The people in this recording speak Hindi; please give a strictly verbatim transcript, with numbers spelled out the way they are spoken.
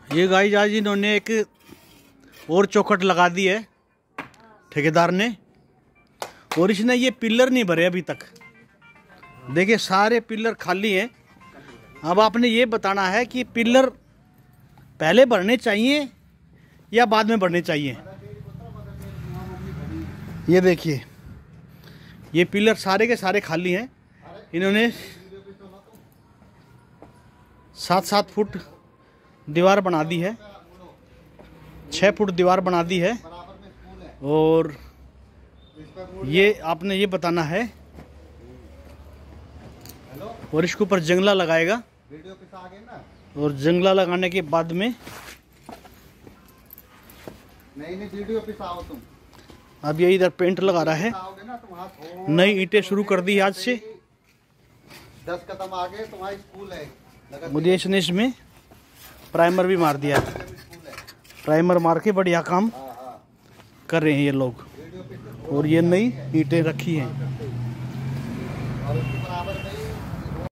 ये गाइस आज इन्होंने एक और चौखट लगा दी है ठेकेदार ने, और इसने ये पिलर नहीं भरे अभी तक। देखिए सारे पिलर खाली हैं। अब आपने ये बताना है कि पिलर पहले भरने चाहिए या बाद में भरने चाहिए। ये देखिए ये पिलर सारे के सारे खाली हैं। इन्होंने सात सात फुट दीवार बना दी है, छः फुट दीवार बना दी है। और ये आपने ये बताना है, और इसके ऊपर जंगला लगाएगा, और जंगला लगाने के बाद में नहीं नहीं वीडियो पिसाओ तुम। अब ये इधर पेंट लगा रहा है, नई ईंटें शुरू कर दी आज से। दस कदम आगे तुम्हारा स्कूल है। मुझे इसने इसमें प्राइमर भी मार दिया, प्राइमर मार के बढ़िया काम कर रहे हैं ये लोग। और ये नई ईंटें रखी हैं।